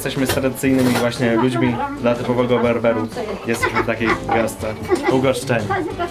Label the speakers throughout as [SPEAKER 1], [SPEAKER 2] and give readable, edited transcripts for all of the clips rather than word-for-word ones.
[SPEAKER 1] jesteśmy z tradycyjnymi właśnie ludźmi dla typowego Berberu. Jesteśmy w takiej wiosce ugoszczeni.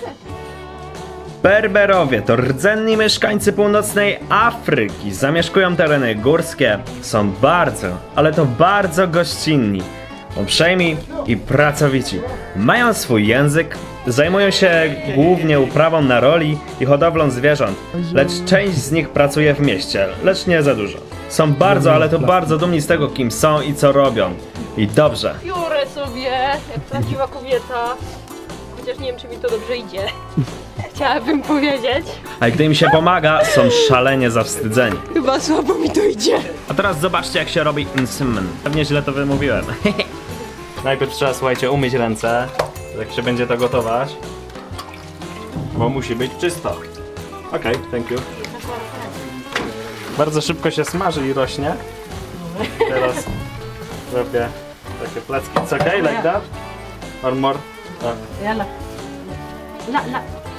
[SPEAKER 1] Berberowie to rdzenni mieszkańcy północnej Afryki. Zamieszkują tereny górskie. Są bardzo, ale to bardzo gościnni, uprzejmi i pracowici. Mają swój język, zajmują się głównie uprawą na roli i hodowlą zwierząt, lecz część z nich pracuje w mieście, lecz nie za dużo. Są bardzo, ale to bardzo dumni z tego, kim są i co robią. I dobrze.
[SPEAKER 2] Piórę sobie, jak prawdziwa kobieta. Chociaż nie wiem, czy mi to dobrze idzie. Chciałabym powiedzieć.
[SPEAKER 1] A gdy im się pomaga, są szalenie zawstydzeni.
[SPEAKER 2] Chyba słabo mi to idzie.
[SPEAKER 1] A teraz zobaczcie, jak się robi insemen. Pewnie źle to wymówiłem. Najpierw trzeba, słuchajcie, umyć ręce, jak się będzie to gotować. Bo musi być czysto. Okej, thank you. Bardzo szybko się smaży i rośnie. Teraz robię takie placki. It's okay, like that? Or more?
[SPEAKER 2] Jala. La.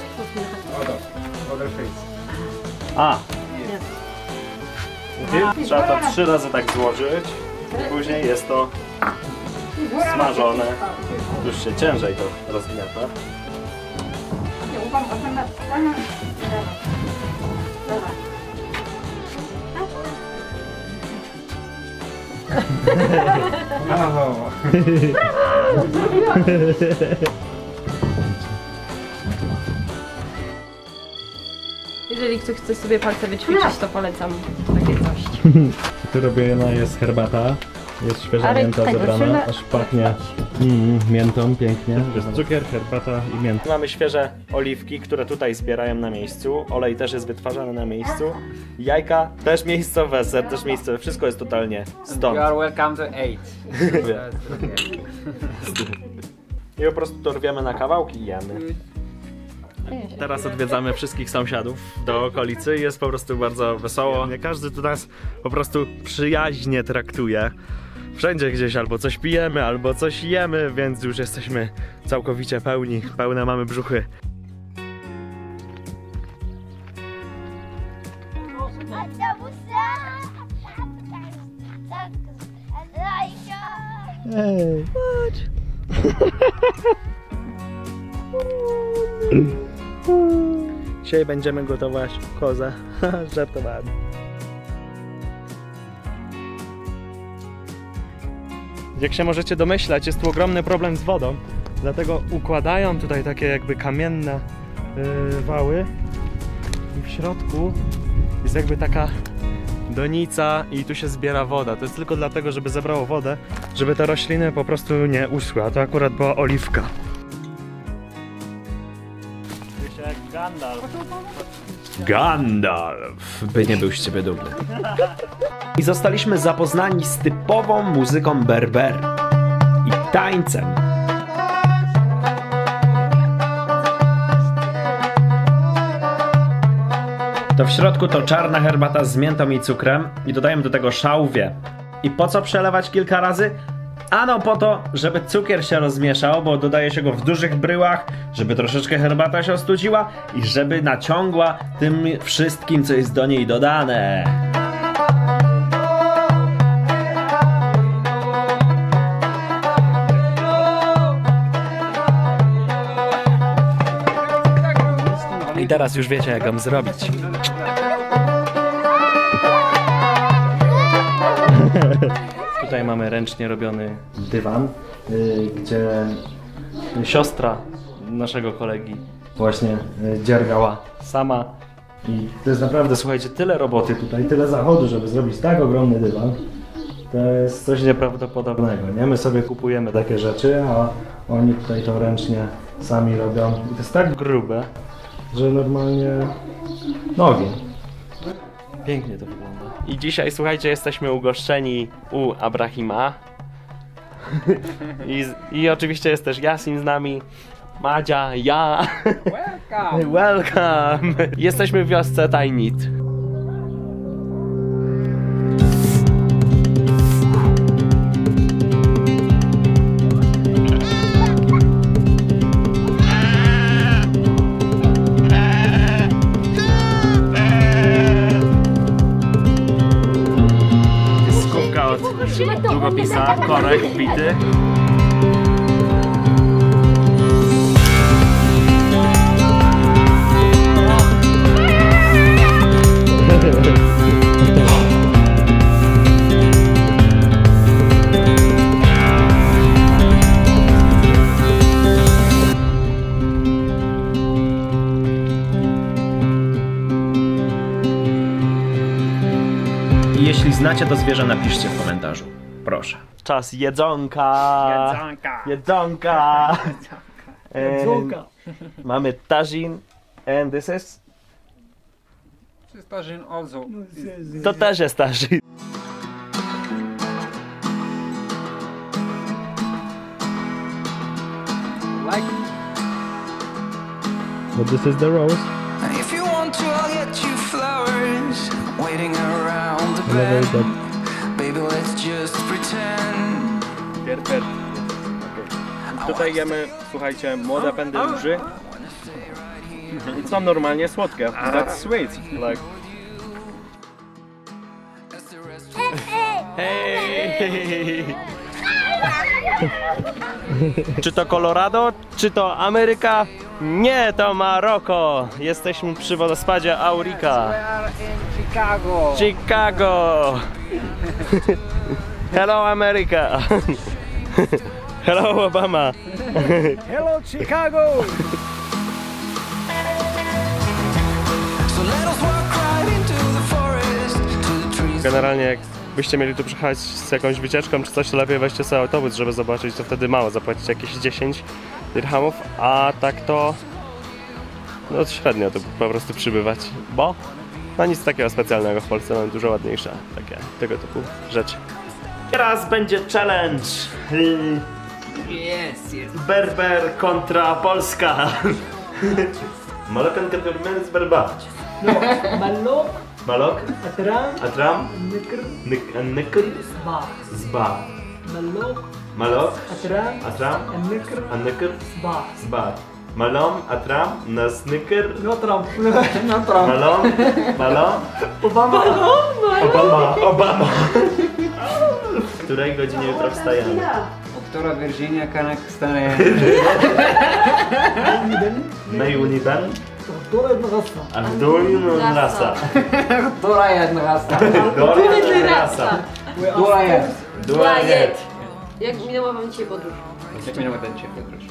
[SPEAKER 1] A! Trzeba to 3 razy tak złożyć i później jest to smażone. Już się ciężej to rozgniata.
[SPEAKER 2] Jeżeli ktoś chce sobie palce wyćwiczyć, to polecam takie coś.
[SPEAKER 1] Tu robiona jest herbata. Jest świeża mięta zebrana, aż pachnie miętą pięknie. Jest cukier, herbata i mięta. Mamy świeże oliwki, które tutaj zbierają na miejscu. Olej też jest wytwarzany na miejscu. Jajka też miejscowe, ser też miejscowe. Wszystko jest totalnie stąd.
[SPEAKER 3] You are welcome to eat.
[SPEAKER 1] I po prostu to rwiemy na kawałki i jemy. Teraz odwiedzamy wszystkich sąsiadów do okolicy. Jest po prostu bardzo wesoło. Każdy tu nas po prostu przyjaźnie traktuje. Wszędzie gdzieś albo coś pijemy, albo coś jemy, więc już jesteśmy całkowicie pełni. Pełne mamy brzuchy. Hej, chodź! Dzisiaj będziemy gotować kozę. Żartowałem. Jak się możecie domyślać, jest tu ogromny problem z wodą. Dlatego układają tutaj takie jakby kamienne wały. I w środku jest jakby taka donica i tu się zbiera woda. To jest tylko dlatego, żeby zebrało wodę, żeby te rośliny po prostu nie uschły. A to akurat była oliwka. Gandalf, by nie był z ciebie dumny. I zostaliśmy zapoznani z typową muzyką Berber i tańcem. To w środku to czarna herbata z miętą i cukrem i dodajemy do tego szałwię. I po co przelewać kilka razy? Ano po to, żeby cukier się rozmieszał, bo dodaje się go w dużych bryłach, żeby troszeczkę herbata się ostudziła i żeby naciągła tym wszystkim, co jest do niej dodane. I teraz już wiecie, jak ją zrobić. Tutaj mamy ręcznie robiony dywan, gdzie siostra naszego kolegi właśnie dziergała sama. I to jest naprawdę, słuchajcie, tyle roboty tutaj, tyle zachodu, żeby zrobić tak ogromny dywan. To jest coś nieprawdopodobnego, nie? My sobie kupujemy takie rzeczy, a oni tutaj to ręcznie sami robią. I to jest tak grube, że normalnie nogi. Pięknie to wygląda. I dzisiaj, słuchajcie, jesteśmy ugoszczeni u Abrahima. I oczywiście jest też Yasin z nami. Madzia, ja.
[SPEAKER 3] Welcome!
[SPEAKER 1] Welcome! Jesteśmy w wiosce Tajnit. długopisa, korek wbity.
[SPEAKER 4] Jeśli znacie to zwierzę, napiszcie w komentarzu. Proszę.
[SPEAKER 1] Czas jedzonka! Jedzonka! Jedzonka! Mamy tagine and this is...
[SPEAKER 3] Starzyn also.
[SPEAKER 1] To też jest tagine.
[SPEAKER 3] Like
[SPEAKER 1] But this is the rose.
[SPEAKER 5] If you want to, I'll get you flowers waiting around the bed. Baby, let's just pretend.
[SPEAKER 1] Tutaj jemy, słuchajcie, młode pędy róży. I są normalnie słodkie. That's sweet. Like. Hey! Czy to Colorado? Czy to Ameryka? Nie, to Maroko! Jesteśmy przy wodospadzie Aurica.
[SPEAKER 3] we are in Chicago.
[SPEAKER 1] Chicago! Hello America! Hello Obama!
[SPEAKER 3] Hello Chicago.
[SPEAKER 5] So let us walk right into the forest to the trees.
[SPEAKER 1] Generalnie jak byście mieli tu przyjechać z jakąś wycieczką czy coś, to lepiej weźcie sobie autobus, żeby zobaczyć, to wtedy mało zapłacić, jakieś 10 dirhamów, a tak to no średnio tu po prostu przybywać, bo no nic takiego specjalnego w Polsce, mamy dużo ładniejsze takie tego typu rzeczy. Teraz będzie challenge!
[SPEAKER 3] Yes.
[SPEAKER 1] Berber kontra Polska! Malokan z Berber.
[SPEAKER 6] Malok,
[SPEAKER 1] Malok?
[SPEAKER 6] Atram,
[SPEAKER 1] Atram?
[SPEAKER 6] Nikr,
[SPEAKER 1] Nikr?
[SPEAKER 6] Sba.
[SPEAKER 1] Zba.
[SPEAKER 6] Malok,
[SPEAKER 1] Malok?
[SPEAKER 6] Atram,
[SPEAKER 1] Atram?
[SPEAKER 6] Nikr,
[SPEAKER 1] Nikr?
[SPEAKER 6] Sba.
[SPEAKER 1] Zba. Malom, Atram, na Snicker.
[SPEAKER 6] No Trump. No Trump.
[SPEAKER 1] Malom, Malom.
[SPEAKER 6] Obama.
[SPEAKER 1] Obama. W której godzinie jutro wstajemy?
[SPEAKER 3] Doktora Virginia Kanak stane.
[SPEAKER 1] Na Unidan?
[SPEAKER 6] Która jedna rasa.
[SPEAKER 1] Abdul Rasa.
[SPEAKER 3] Która jedna rasa.
[SPEAKER 1] Dolin Rasa.
[SPEAKER 3] Która jest?
[SPEAKER 1] Duajet.
[SPEAKER 2] Jak minęła wam dzisiaj podróż?
[SPEAKER 3] Jak minęła ten cię, Piotruś?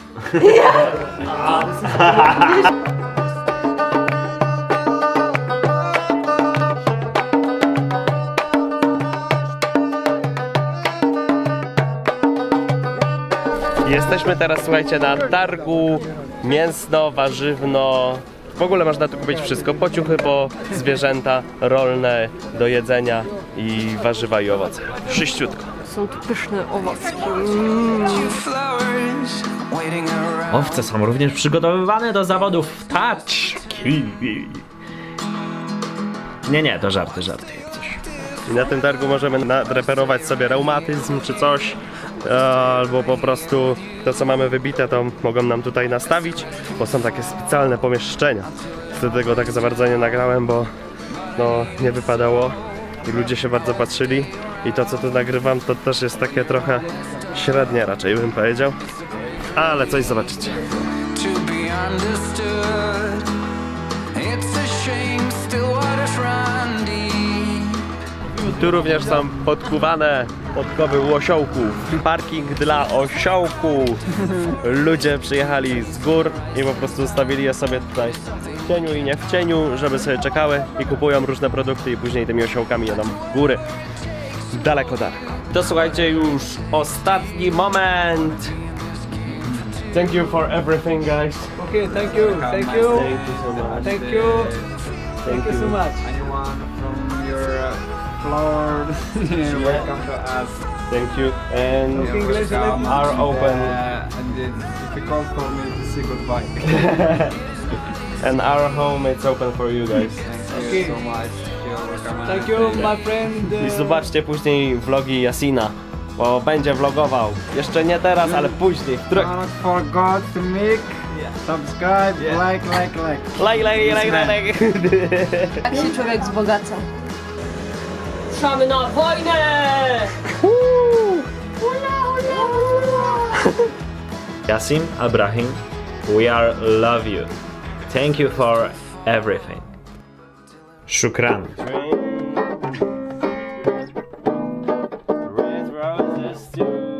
[SPEAKER 1] Jesteśmy teraz, słuchajcie, na targu mięsno-warzywno. W ogóle można tu kupić wszystko, pociuchy po zwierzęta, rolne, do jedzenia i warzywa i owoce. Szyściutko.
[SPEAKER 2] Są tu pyszne owocki.
[SPEAKER 5] You flowers waiting around.
[SPEAKER 4] Owce są również przygotowywane do zawodów taczki. Nie, to żarty jak coś.
[SPEAKER 1] I na tym targu możemy nadreperować sobie reumatyzm czy coś, albo po prostu to, co mamy wybite, to mogą nam tutaj nastawić, bo są takie specjalne pomieszczenia. Wtedy tego tak za bardzo nie nagrałem, bo no, nie wypadało i ludzie się bardzo patrzyli. I to, co tu nagrywam, to też jest takie trochę średnie raczej, bym powiedział. Ale coś zobaczycie.
[SPEAKER 5] To be understood. It's a shame Stillwater's run deep.
[SPEAKER 1] Tu również są podkuwane podkowy u osiołków. Parking dla osiołków. Ludzie przyjechali z gór i po prostu zostawili je sobie tutaj w cieniu i nie w cieniu, żeby sobie czekały i kupują różne produkty i później tymi osiołkami jadą w góry. Daleko. To słuchajcie, już ostatni moment. Thank you for everything, guys.
[SPEAKER 6] Okay, thank you. Thank you.
[SPEAKER 1] Thank you so much.
[SPEAKER 6] Thank you. Thank you so much.
[SPEAKER 3] Anyone from your floor, welcome to us.
[SPEAKER 1] Thank you. And
[SPEAKER 6] Okay, English,
[SPEAKER 3] Welcome.
[SPEAKER 1] are open.
[SPEAKER 3] And it's difficult for me to say goodbye.
[SPEAKER 1] and our home is open for you guys.
[SPEAKER 3] Thank
[SPEAKER 6] Okay.
[SPEAKER 3] you so much. You're welcome.
[SPEAKER 6] Thank you, my friend.
[SPEAKER 1] I zobaczcie później vlogi Yasina, bo będzie vlogował. Jeszcze nie teraz, ale później.
[SPEAKER 3] Don't forget to make, subscribe, like.
[SPEAKER 2] Jak się człowiek wzbogaca? Ruszamy na wojnę!
[SPEAKER 4] Yasim Abrahim, we are love you. Thank you for everything. Shukran.
[SPEAKER 1] Red roses too.